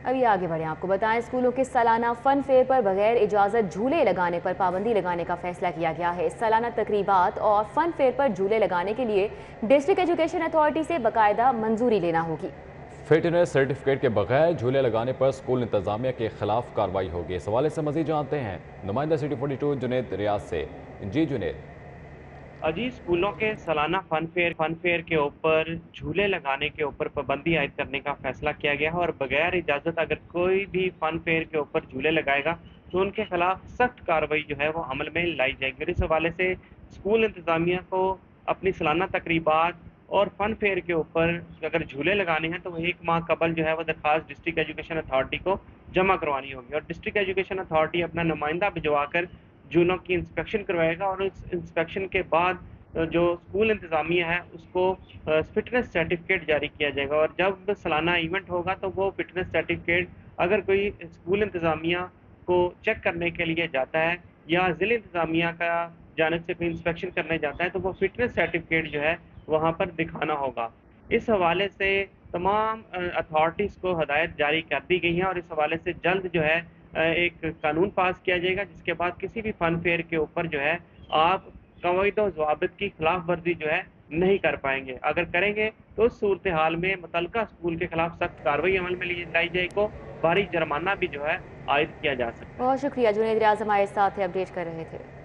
अभी आगे बढ़ें, आपको बताएं स्कूलों के सालाना फन फेयर पर बगैर इजाज़त झूले लगाने पर पाबंदी लगाने का फैसला किया गया है। सालाना तकरीबात और फन फेयर पर झूले लगाने के लिए डिस्ट्रिक्ट एजुकेशन अथॉरिटी से बाकायदा मंजूरी लेना होगी। फिटनेस सर्टिफिकेट के बगैर झूले लगाने पर स्कूल इंतजामिया के खिलाफ कार्रवाई होगी। इस हवाले से मजीद जानते हैं नुमाइंदा सिटी 42 जुनेद रियाज से। जी जुनेद। अजी, स्कूलों के सालाना फन फेयर के ऊपर झूले लगाने के ऊपर पाबंदी आयद करने का फैसला किया गया है और बगैर इजाज़त अगर कोई भी फन फेयर के ऊपर झूले लगाएगा तो उनके खिलाफ सख्त कार्रवाई जो है वो अमल में लाई जाएगी। और इस हवाले से स्कूल इंतजामिया को अपनी सालाना तकरीबात और फन फेयर के ऊपर अगर झूले लगाने हैं तो वो 1 माह कबल जो है वो दरखास्त डिस्ट्रिक्ट एजुकेशन अथॉरिटी को जमा करवानी होगी और डिस्ट्रिक्ट एजुकेशन अथॉरिटी अपना नुमाइंदा भिजवाकर जूनों की इंस्पेक्शन करवाएगा और इस इंस्पेक्शन के बाद जो स्कूल इंतज़ामिया है उसको फिटनेस सर्टिफिकेट जारी किया जाएगा। और जब सालाना इवेंट होगा तो वो फिटनेस सर्टिफिकेट अगर कोई स्कूल इंतज़ामिया को चेक करने के लिए जाता है या ज़िला इंतज़ामिया का जानिब से कोई इंस्पेक्शन करने जाता है तो वो फिटनेस सर्टिफिकेट जो है वहाँ पर दिखाना होगा। इस हवाले से तमाम अथॉरिटीज़ को हदायत जारी कर दी गई हैं और इस हवाले से जल्द जो है एक कानून पास किया जाएगा जिसके बाद किसी भी फन फेयर के ऊपर जो है आप कवायद और ज़वाबित की खिलाफ वर्जी जो है नहीं कर पाएंगे। अगर करेंगे तो उस सूरत हाल में मुतलका स्कूल के खिलाफ सख्त कार्रवाई अमल में लाई जाएगी, भारी जुर्माना भी जो है आयद किया जा सकता है। बहुत शुक्रिया जुनेद रियाज हमारे साथ अपडेट कर रहे थे।